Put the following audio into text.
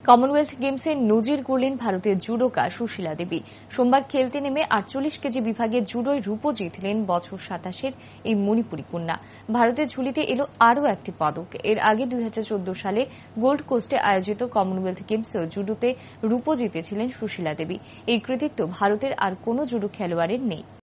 Commonwealth গেমসে নজির গড়লেন ভারতের জুডোকা সুশীলা দেবী। সোমবার খেলতে নেমে 48 কেজি বিভাগে জুডোয় রুপো জিতলেন বছর 27-এর এই মণিপুরী কন্যা। ভারতের ঝুলিতে এলো আরও একটি পদক। এর আগে 2014 সালে গোল্ড কোস্টে আয়োজিত কমনওয়েলথ গেমসেও জুডোতে রুপো জিতেছিলেন সুশীলা দেবী। এই কৃতিত্ব ভারতের আর কোনো জুডো খেলোয়াড়ের নেই।